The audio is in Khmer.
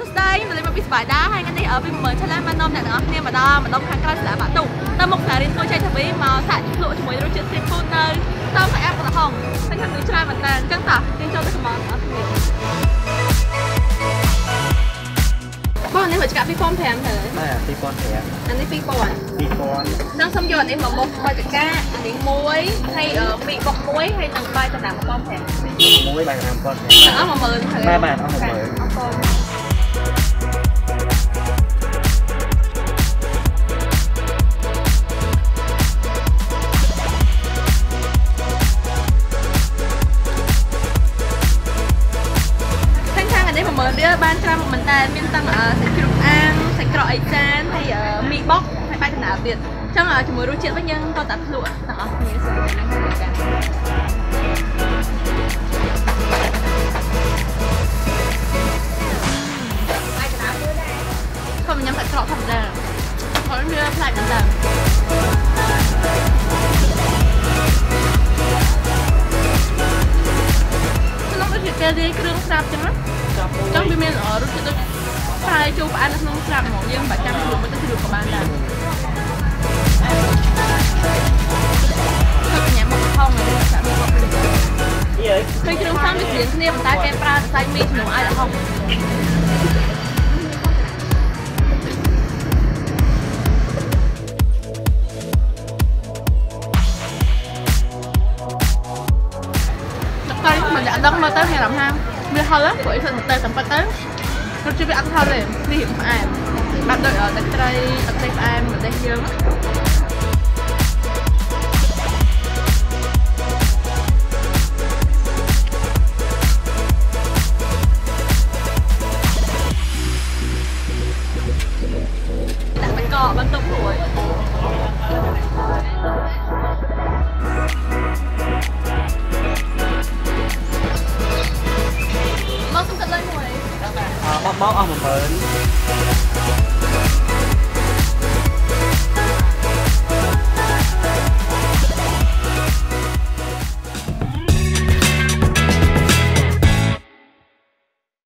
សួស្តីមកលេងមកពីស្បាយដាហើយថ្ងៃនេះពី10000ឆាឡើងបាននាំអ្នកទាំងអស់គ្នាមកដល់ម្ដុំខាងក្រៅសាលាបាក់តុងទៅមុខសាលារៀនគួរចៃធាវីមកសាក់ភ្លក់ជាមួយរសជាតិ seafood នៅតាមសាច់អាប់កំហុងឃើញថាមានច្រើនមែនតើអញ្ចឹងតោះយើងចូលទៅ comment អស់គ្នាបងនេះមកចកា2500ទៅបាទ2500អានេះ2000នឹងសុំយកអានេះមកមុខបាយចកាអានេះ1ហើយមីបុក1ហើយនឹងបាយចំណាំ1500មួយបាយចំណាំ1500អស់10000ទៅបាទអស់10000អរគុណបានច្រើនមែនតើមានទាំងសាច់ជ្រូកអាំងសាច់ក្រកអីចានហើយមីបុកហើយបាយដំណើរទៀតអញ្ចឹងជាមួយរសជាតិវិញយើងក៏តែភ្លក់ទាំងអស់គ្នាស្រួលណាស់គ្នាចាបាយដំណើរមួយដែរខ្ញុំញ៉ាំសាច់ក្រកធម្មតាគាត់មានផ្លែមែនតើក្នុងរសជាតិគេរាយគ្រឿងស្រាប់ចឹងណាចង់វាមានរសជាតិដូចផ្លែជូរផ្អែមនៅក្នុងស្រាប់ហ្មងយើងបាច់ចាំខ្លួនទៅជ្រូកក៏បានដែរខ្ញុំញ៉ាំមកហុងហើយសាក់មីបុកនេះឃើញគ្រឿងផ្សំវាស្រៀងគ្នាប៉ុន្តែគេប្រើតែសាច់មីជំនួសឲ្យហុងតែមិនដឹងមើលទៅមានអារម្មណ៍ថាវាហឹលព្រោះអីទៅតែប៉ាត់ទៅរសជាតិវាអត់ហឹលទេនេះរៀងផ្អែមបាត់ដូចទឹកត្រីទឹកត្រីផ្អែមប្រទេសយើងដាក់បានកកបន្ទុកព្រួយមកសុំទឹកលេងមួយបោកអស់10000